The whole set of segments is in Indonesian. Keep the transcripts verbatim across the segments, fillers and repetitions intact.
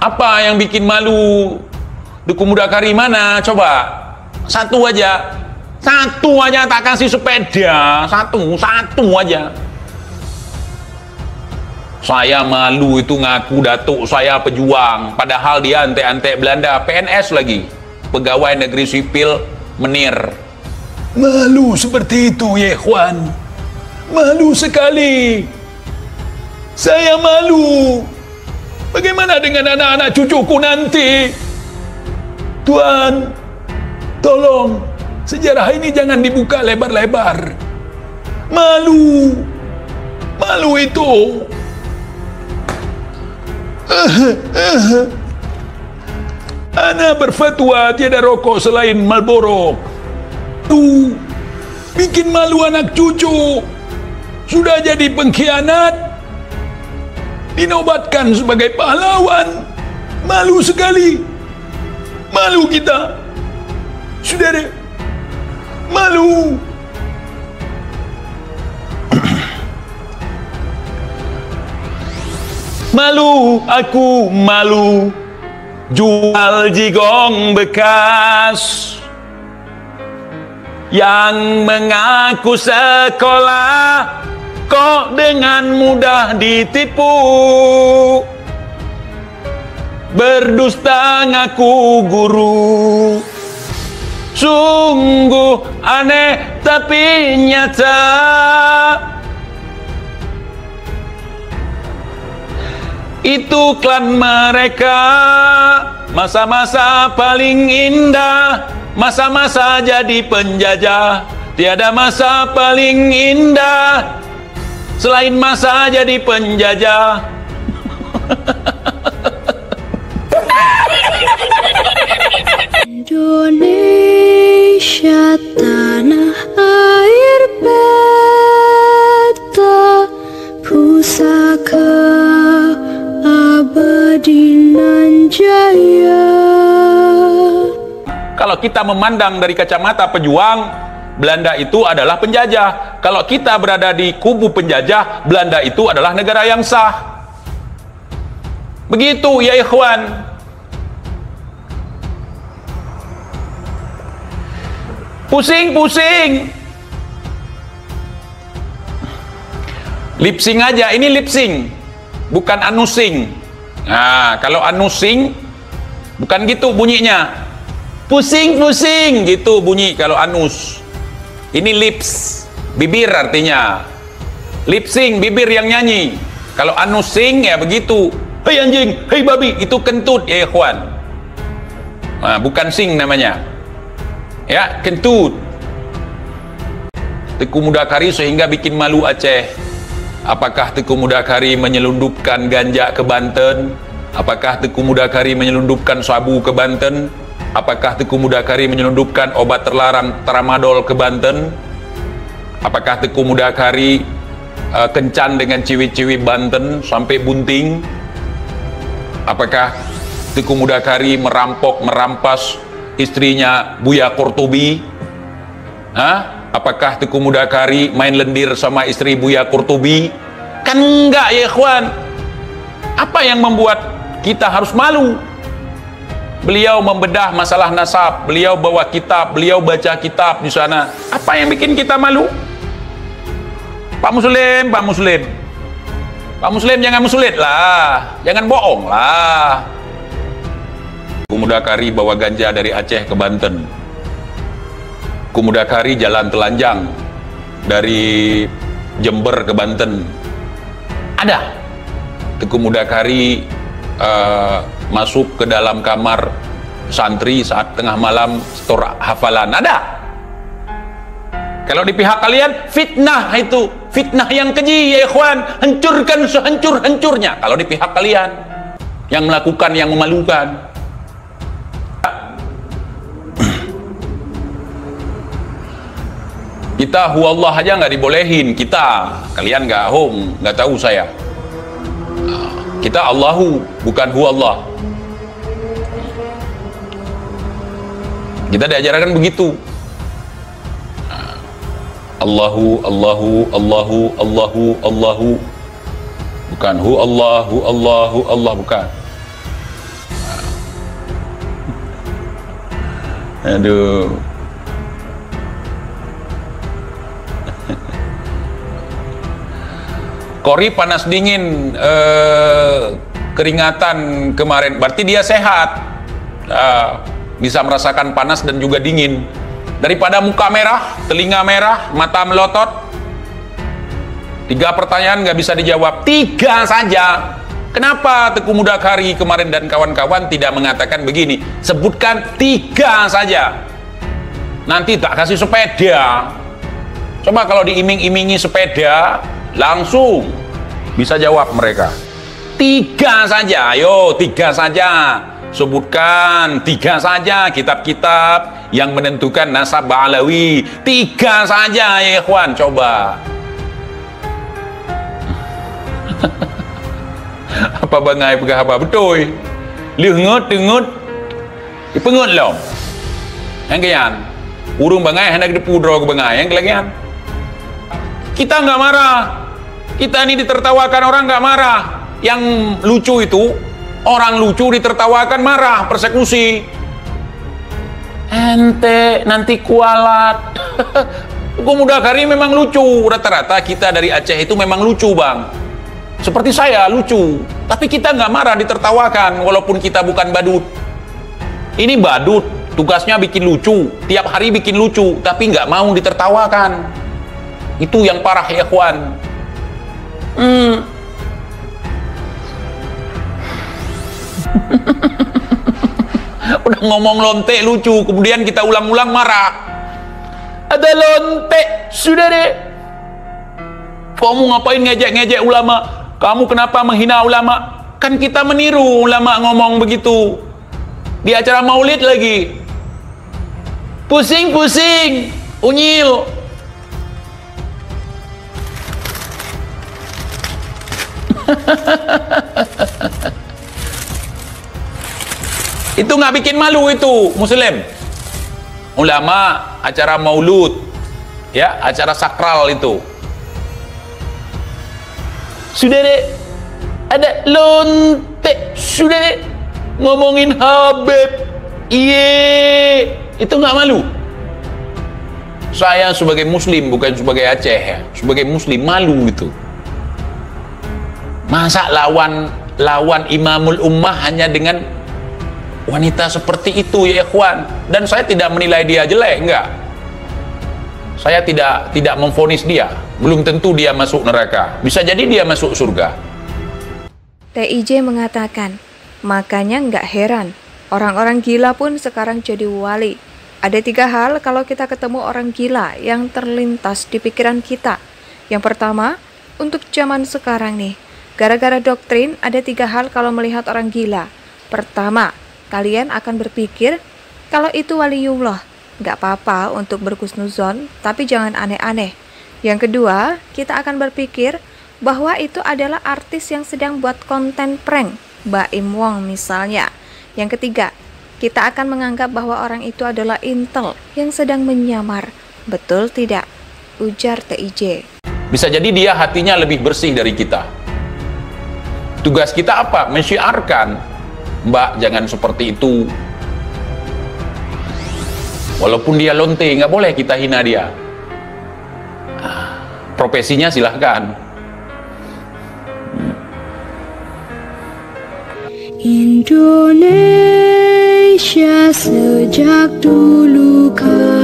Apa yang bikin malu? Duku Muda Kari mana? Coba satu aja, satu aja tak kasih sepeda, satu, satu aja. Saya malu itu ngaku datuk saya pejuang, padahal dia antek-antek Belanda, P N S lagi, pegawai negeri sipil menir. Malu seperti itu ya ikhwan, malu sekali. Saya malu. Bagaimana dengan anak-anak cucuku nanti? Tuan, tolong sejarah ini jangan dibuka lebar-lebar. Malu, malu itu. Uh, uh. Ana berfatwa tiada rokok selain Marlboro. Tuh, bikin malu anak cucu. Sudah jadi pengkhianat, dinobatkan sebagai pahlawan. Malu sekali. Malu kita, saudara. Malu. Malu, aku malu jual jigong bekas yang mengaku sekolah kok dengan mudah ditipu, berdusta ngaku guru. Sungguh aneh tapi nyata. Itu klan mereka, masa-masa paling indah, masa-masa jadi penjajah. Tiada masa paling indah selain masa jadi penjajah. Indonesia tanah air beta, pusaka abadi nan jaya. Kalau kita memandang dari kacamata pejuang, Belanda itu adalah penjajah. Kalau kita berada di kubu penjajah, Belanda itu adalah negara yang sah. Begitu ya ikhwan. Pusing-pusing. Lip-sync aja, ini lip-sync, bukan anusing. Nah, kalau anusing bukan gitu bunyinya. Pusing-pusing gitu bunyi kalau anus. Ini lips, bibir artinya. Lip-sync, bibir yang nyanyi. Kalau anusing ya begitu. Hei anjing, hei babi, itu kentut ya ikhwan. Nah, bukan sing namanya. Ya, kentut. Teku Muda Kari sehingga bikin malu Aceh. Apakah Teku Muda Kari menyelundupkan ganja ke Banten? Apakah Teku Muda Kari menyelundupkan sabu ke Banten? Apakah Teku Muda Kari menyelundupkan obat terlarang tramadol ke Banten? Apakah Teku Muda Kari uh, kencan dengan ciwi-ciwi Banten sampai bunting? Apakah Teku Muda Kari merampok, merampas istrinya Buya Qurtubi? Hah? Apakah Teku Muda Kari main lendir sama istri Buya Qurtubi? Kan enggak ya ikhwan. Apa yang membuat kita harus malu? Beliau membedah masalah nasab, beliau bawa kitab, beliau baca kitab di sana. Apa yang bikin kita malu? Pak Muslim, Pak Muslim, Pak Muslim jangan musulit lah, jangan bohong lah. Teku Muda Kari bawa ganja dari Aceh ke Banten. Teku Muda Kari jalan telanjang dari Jember ke Banten. Ada. Teku Muda Kari uh, masuk ke dalam kamar santri saat tengah malam setor hafalan. Ada. Kalau di pihak kalian fitnah, itu fitnah yang keji ya ikhwan, hancurkan sehancur-hancurnya. Kalau di pihak kalian yang melakukan yang memalukan. Kita huwallah aja nggak dibolehin, kita kalian nggak home, nggak tahu saya. Kita Allahu, bukan huwallah. Kita diajarkan begitu. Allahu, Allahu, Allahu, Allahu, Allahu. Bukan hu Allahu, Allahu, Allah, bukan. Aduh. Kori panas dingin, eh, keringatan kemarin, berarti dia sehat, uh, bisa merasakan panas dan juga dingin. Daripada muka merah, telinga merah, mata melotot. Tiga pertanyaan nggak bisa dijawab, tiga saja. Kenapa Teguh Mudakari kemarin dan kawan-kawan tidak mengatakan begini? Sebutkan tiga saja, nanti tak kasih sepeda. Coba kalau diiming-imingi sepeda, langsung bisa jawab mereka. Tiga saja, ayo tiga saja. Sebutkan tiga saja kitab-kitab yang menentukan nasab Ba'alawi. Tiga saja ya ikhwan, coba. Apa bangai pegah apa betul? Lengut dengut. Ipengut lo. Yang kian. Urung bangai hendak dipudro ke bangai yang kelagian. Kita nggak marah. Kita ini ditertawakan orang nggak marah. Yang lucu itu orang lucu ditertawakan marah, persekusi. Ente nanti kualat. Teguh Mudakari memang lucu. Rata-rata kita dari Aceh itu memang lucu, bang. Seperti saya lucu, tapi kita nggak marah ditertawakan walaupun kita bukan badut. Ini badut, tugasnya bikin lucu, tiap hari bikin lucu, tapi nggak mau ditertawakan. Itu yang parah ya kawan. Hmm. Udah ngomong lonte lucu, kemudian kita ulang-ulang marah. Ada lonte, sudah deh. Kamu ngapain ngejek-ngejek ulama? Kamu kenapa menghina ulama? Kan kita meniru ulama ngomong begitu. Di acara maulid lagi. Pusing-pusing, unyil. Itu nggak bikin malu itu, Muslim. Ulama acara maulud, ya, acara sakral itu. Sudah deh, ada lonte, sudah deh, ngomongin Habib, iye, itu nggak malu. Saya sebagai Muslim, bukan sebagai Aceh ya, sebagai Muslim malu gitu. Masa lawan lawan Imamul Ummah hanya dengan wanita seperti itu ya ikhwan? Dan saya tidak menilai dia jelek, enggak. Saya tidak tidak memvonis dia. Belum tentu dia masuk neraka. Bisa jadi dia masuk surga. T I J mengatakan, makanya nggak heran, orang-orang gila pun sekarang jadi wali. Ada tiga hal kalau kita ketemu orang gila yang terlintas di pikiran kita. Yang pertama, untuk zaman sekarang nih, gara-gara doktrin ada tiga hal kalau melihat orang gila. Pertama, kalian akan berpikir kalau itu waliullah. Nggak apa-apa untuk berhusnuzon, tapi jangan aneh-aneh. Yang kedua, kita akan berpikir bahwa itu adalah artis yang sedang buat konten prank, Baim Wong misalnya. Yang ketiga, kita akan menganggap bahwa orang itu adalah intel yang sedang menyamar. Betul tidak? Ujar T I J. Bisa jadi dia hatinya lebih bersih dari kita. Tugas kita apa? Mensyiarkan, Mbak jangan seperti itu. Walaupun dia lonte, nggak boleh kita hina dia. Profesinya silahkan. Indonesia sejak dulu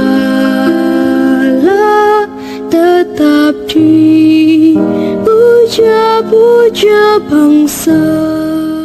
kala tetap dipuja-puja bangsa.